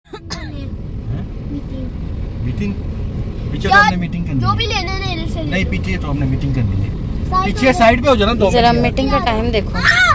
Meeting पीछे तो हमने मीटिंग करनी जो भी लेना नहीं पीछे तो हमने मीटिंग करनी है। पीछे साइड पे हो जाना। जरा मीटिंग का टाइम देखो।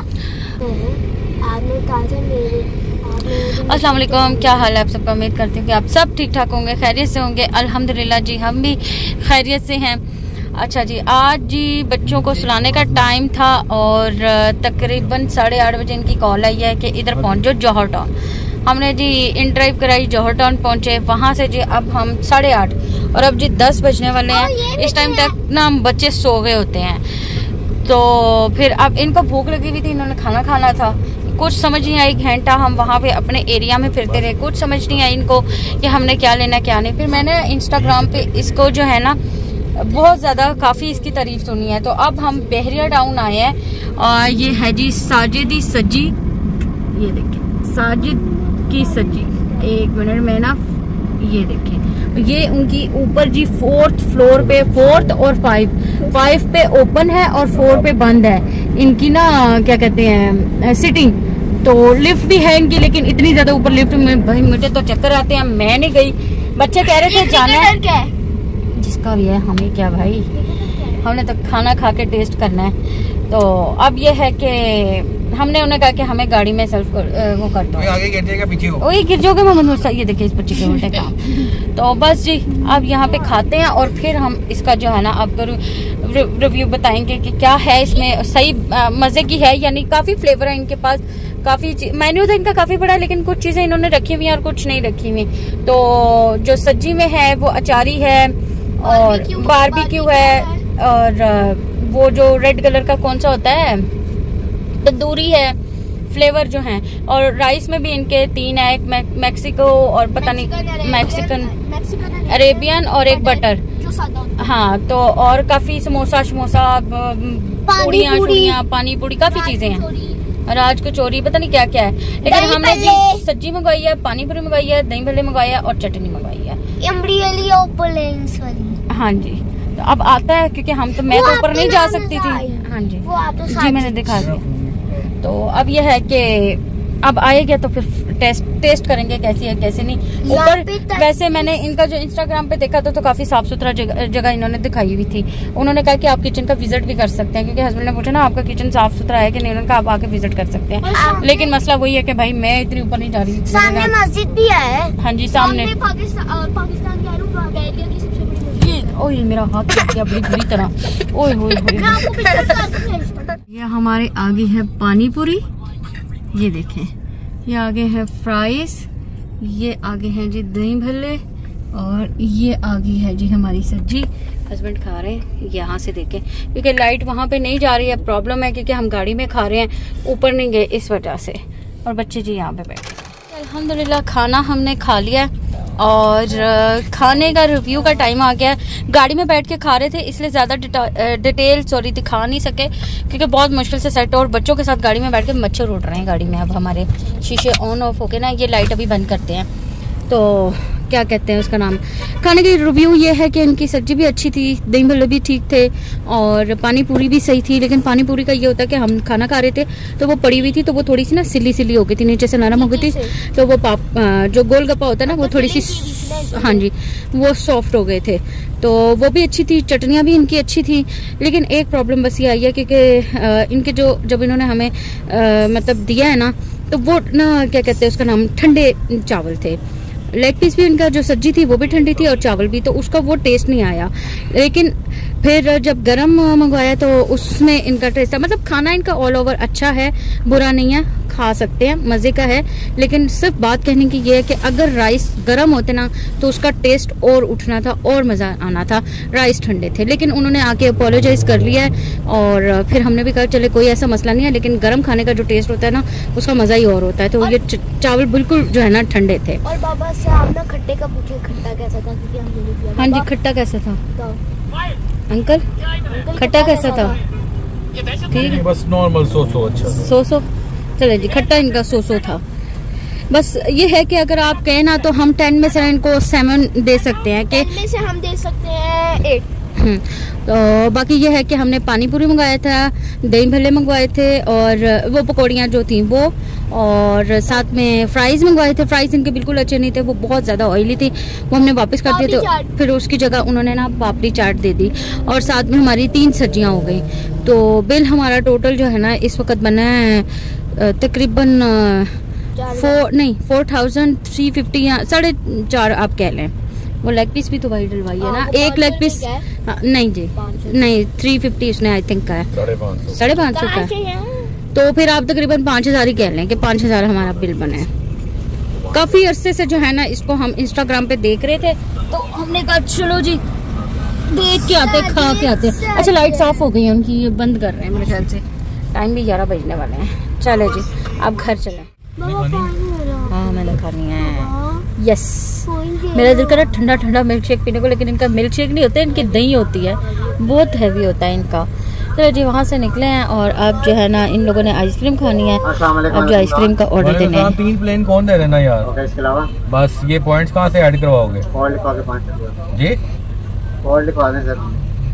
अस्सलाम वालेकुम, क्या हाल है आप सबका। उम्मीद करती हूँ कि आप सब ठीक ठाक होंगे, खैरियत से होंगे। अल्हम्दुलिल्लाह जी हम भी खैरियत से हैं। अच्छा जी, आज जी बच्चों को सुलाने का टाइम था और तकरीबन 8:30 बजे इनकी कॉल आई है कि इधर पहुँचो जौहर टाउन। हमने जी इन ड्राइव कराई, जौहर टाउन पहुँचे। वहाँ से जी अब हम 8:30 और अब जी 10 बजने वाले हैं। इस टाइम तक ना बच्चे सो गए होते हैं। तो फिर अब इनको भूख लगी हुई थी, इन्होंने खाना खाना था। कुछ समझ नहीं आई, घंटा हम वहाँ पे अपने एरिया में फिरते रहे। कुछ समझ नहीं आई इनको कि हमने क्या लेना क्या नहीं। फिर मैंने इंस्टाग्राम पे इसको जो है ना बहुत ज़्यादा काफ़ी इसकी तारीफ सुनी है। तो अब हम बहरिया टाउन आए हैं और ये है जी साजिदी सज्जी। ये देखिए साजिद की सज्जी। एक मिनट में ना ये देखें, ये उनकी ऊपर जी 4th फ्लोर पे, 4th और 5 पे ओपन है और 4 पे बंद है इनकी ना क्या कहते हैं सिटिंग। तो लिफ्ट भी है इनकी, लेकिन इतनी ज्यादा ऊपर लिफ्ट में भाई मुझे तो चक्कर आते हैं, मैं नहीं गई। बच्चे कह रहे थे जाना है, जिसका भी है हमें क्या भाई, हमने तो खाना खा के टेस्ट करना है। तो अब ये है कि हमने उन्हें कहा कि हमें गाड़ी में सेल्फ वो कर दो, आगे गिर जाएगा पीछे वही गिर जाओगे मोहम्मद। ये देखिए इस बच्चे के उल्टे काम। तो बस जी अब यहाँ पे खाते हैं और फिर हम इसका जो है ना आपको रिव्यू बताएंगे कि क्या है इसमें। सही मजे की है, यानी काफी फ्लेवर है इनके पास। काफी मेन्यू था इनका काफी बड़ा, लेकिन कुछ चीजें इन्होंने रखी हुई हैं और कुछ नहीं रखी हुई। तो जो सब्जी में है वो अचारी है और बारबेक्यू है और वो जो रेड कलर का कौन सा होता है तंदूरी है, फ्लेवर जो हैं। और राइस में भी इनके 3 है, एक मैक्सिको और पता नहीं मैक्सिकन, अरेबियन और एक बटर। हाँ, तो और काफी समोसा पूड़ियाँ पानी पूड़ी काफी चीजें हैं। राज कचौरी पता नहीं क्या क्या है। लेकिन हमने जी सब्जी मंगवाई है, पानी पूरी मंगवाई है, दही भल्ले मंगवाई है और चटनी मंगवाई है। हाँ जी, तो अब आता है क्योंकि हम तो मैं तो ऊपर नहीं जा सकती थी। हाँ जी जी मैंने दिखा दिया। तो अब यह है कि अब आएगा तो फिर टेस्ट करेंगे कैसी है कैसी नहीं। ऊपर वैसे मैंने इनका जो इंस्टाग्राम पे देखा था तो काफी साफ सुथरा जगह इन्होंने दिखाई हुई थी। उन्होंने कहा कि आप किचन का विजिट भी कर सकते हैं, क्योंकि हस्बैंड ने पूछा ना आपका किचन साफ सुथरा है कि नहीं। उन्होंने कहा आप आके विजिट कर सकते हैं। लेकिन मसला वही है कि भाई मैं इतनी ऊपर नहीं जा रही। सामने मस्जिद भी है। हाँ जी सामने पाकिस्तान ओए मेरा हाथ लग गया बड़ी बुरी तरह। ओए होए ये हमारे आगे है पानी पूरी, ये देखें, ये आगे है फ्राइज, ये आगे है जी दही भल्ले और ये आगे है जी हमारी सब्जी। हस्बैंड खा रहे हैं यहाँ से देखें, क्योंकि लाइट वहाँ पे नहीं जा रही है। प्रॉब्लम है क्योंकि हम गाड़ी में खा रहे हैं, ऊपर नहीं गए इस वजह से। और बच्चे जी यहाँ पे बैठे। अल्हम्दुलिल्लाह खाना हमने खा लिया और खाने का रिव्यू का टाइम आ गया। गाड़ी में बैठ के खा रहे थे इसलिए ज़्यादा डिटेल दिखा नहीं सके, क्योंकि बहुत मुश्किल से सेट। और बच्चों के साथ गाड़ी में बैठ के मच्छर उड़ रहे हैं गाड़ी में। अब हमारे शीशे ऑन ऑफ हो गए ना, ये लाइट अभी बंद करते हैं। तो क्या कहते हैं उसका नाम, खाने की रिव्यू ये है कि इनकी सब्जी भी अच्छी थी, दही भल्ले भी ठीक थे और पानी पूरी भी सही थी। लेकिन पानी पूरी का ये होता है कि हम खाना खा रहे थे तो वो पड़ी हुई थी, तो वो थोड़ी सी ना सिली हो गई थी, नीचे से नरम हो गई थी। तो वो जो गोलगप्पा होता है ना वो थोड़ी सी हाँ जी वो सॉफ्ट हो गए थे। तो वो भी अच्छी थी, चटनियाँ भी इनकी अच्छी थी। लेकिन एक प्रॉब्लम बस ये आई है क्योंकि इनके जब इन्होंने हमें मतलब दिया है ना, तो वो ना क्या कहते हैं उसका नाम, ठंडे चावल थे। लेग पीस भी इनका जो सब्जी थी वो भी ठंडी थी और चावल भी, तो उसका वो टेस्ट नहीं आया। लेकिन फिर जब गरम मंगवाया तो उसमें इनका टेस्ट था। मतलब खाना इनका ऑल ओवर अच्छा है, बुरा नहीं है, खा सकते हैं, मज़े का है। लेकिन सिर्फ बात कहने की ये है कि अगर राइस गर्म होते ना तो उसका टेस्ट और उठना था और मज़ा आना था। राइस ठंडे थे। लेकिन उन्होंने आके अपोलोजाइज कर लिया है और फिर हमने भी कहा चले कोई ऐसा मसला नहीं है, लेकिन गर्म खाने का जो टेस्ट होता है ना उसका मज़ा ही और होता है। तो ये चावल बिल्कुल जो है ना ठंडे थे। और बाबा से आप ना खट्टे का पूछे, खट्टा कैसा था? क्योंकि हम हाँ जी खट्टा कैसा था अंकल, खट्टा कैसा था? ठीक है बस नॉर्मल सो अच्छा सो चले जी, खट्टा इनका सो था। बस ये है कि अगर आप कहें ना तो हम 10 में से इनको 7 दे सकते हैं। 10 में से हम दे सकते हैं 8। तो बाकी ये है कि हमने पानी पूरी मंगाया था, दही भल्ले मंगवाए थे और वो पकौड़ियाँ जो थी वो, और साथ में फ्राइज़ मंगवाए थे। फ्राइज़ इनके बिल्कुल अच्छे नहीं थे, वो बहुत ज़्यादा ऑयली थी, वो हमने वापस कर दिए थे। फिर उसकी जगह उन्होंने ना पापड़ी चाट दे दी और साथ में हमारी 3 सब्जियाँ हो गई। तो बिल हमारा टोटल जो है ना इस वक्त बना है तकरीबन 4,350 या 4.5 आप कह लें। वो लेग पीस भी तो भाई डलवाई है ना, एक लेग पीस नहीं जी नहीं 350 उसने आई थिंक का है, 550 का है। तो फिर आप तकरीबन 5,000 ही कह लें कि 5,000 हमारा बिल बना है। काफ़ी अरसे से जो है ना इसको हम इंस्टाग्राम पे देख रहे थे, तो हमने कहा चलो जी देख के आते खा के आते। अच्छा लाइट्स ऑफ हो गई हैं उनकी, ये बंद कर रहे हैं मेरे ख्याल से, टाइम भी 11 बजने वाले हैं। चले जी अब घर चलें। हाँ मैंने खानी है, यस। मेरा दिल कर रहा है ठंडा ठंडा मिल्क शेक पीने को, लेकिन इनका मिल्क शेक नहीं होता है, इनकी दही होती है, बहुत हैवी होता है इनका। तो जी वहाँ से निकले हैं और अब जो है ना इन लोगों ने आइसक्रीम खानी है। अब जो आइसक्रीम का ऑर्डर देना है। 3 प्लेन कौन दे देना यार, इसके अलावा बस ये पॉइंट्स कहाँ से ऐड करवाओगे? जी कोल्ड लिखवा दें सर,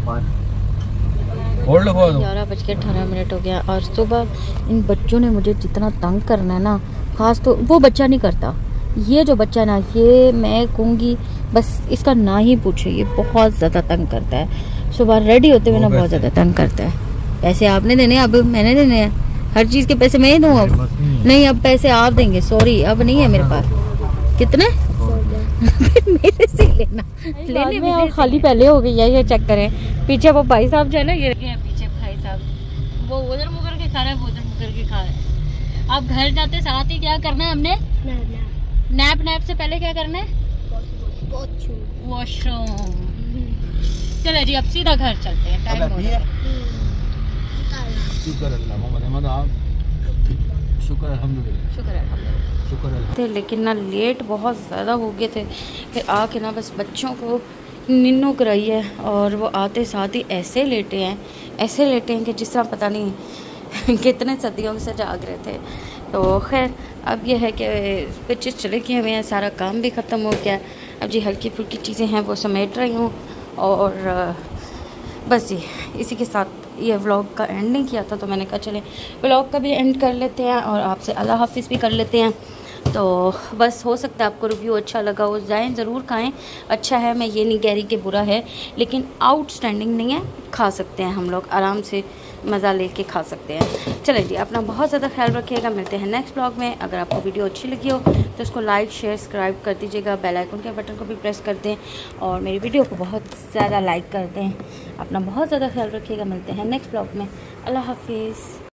कोल्ड लिखवा दो। 11:18 हो गया और सुबह इन बच्चों ने मुझे जितना तंग करना है ना, खास तो वो बच्चा नहीं करता, ये जो बच्चा ना ये मैं कहूँगी बस इसका ना ही पूछे, ये बहुत ज़्यादा तंग करता है। सुबह रेडी होते हुए ना बहुत ज़्यादा तंग करता है। पैसे आपने देने हैं, अब मैंने देने हैं, हर चीज़ के पैसे मैं ही दूँ अब? नहीं अब पैसे आप देंगे, सॉरी अब नहीं है मेरे पास। कितने? मेरे से लेना, लेने में खाली पहले हो गई है, ये चेक करें। पीछे वो भाई साहब जो है ना, ये पीछे भाई साहब, वो उधर मुकर के खा रहा है, वो उधर मुकर के खा रहा है। अब घर जाते साथ ही क्या करना है हमने, नैप से पहले क्या करना है, वॉशरूम। चलो जी अब सीधा घर चलते हैं, टाइम हो गया। शुक्र। लेकिन ना लेट बहुत ज़्यादा हो गए थे, फिर आके ना बस बच्चों को निन्नू कराई है और वो आते साथ ही ऐसे लेटे हैं कि जिस तरह पता नहीं कितने सदियों से जाग रहे थे। तो खैर अब ये है कि पिक्चर्स चले गए हुए हैं, सारा काम भी ख़त्म हो गया। अब जी हल्की फुल्की चीज़ें हैं वो समेट रही हूँ और बस जी इसी के साथ ये व्लॉग का एंड नहीं किया था, तो मैंने कहा चले व्लॉग का भी एंड कर लेते हैं और आपसे अल्लाह हाफिज़ भी कर लेते हैं। तो बस हो सकता है आपको रिव्यू अच्छा लगा हो, जाएं ज़रूर खाएं, अच्छा है, मैं ये नहीं कह रही कि बुरा है, लेकिन आउटस्टैंडिंग नहीं है, खा सकते हैं हम लोग आराम से, मज़ा लेके खा सकते हैं। चले जी अपना बहुत ज़्यादा ख्याल रखिएगा, मिलते हैं नेक्स्ट ब्लॉग में। अगर आपको वीडियो अच्छी लगी हो तो उसको लाइक शेयर सब्सक्राइब कर दीजिएगा, बेल आइकन के बटन को भी प्रेस कर दें और मेरी वीडियो को बहुत ज़्यादा लाइक कर दें। अपना बहुत ज़्यादा ख्याल रखिएगा, मिलते हैं नेक्स्ट ब्लॉग में। अल्लाह हाफिज़।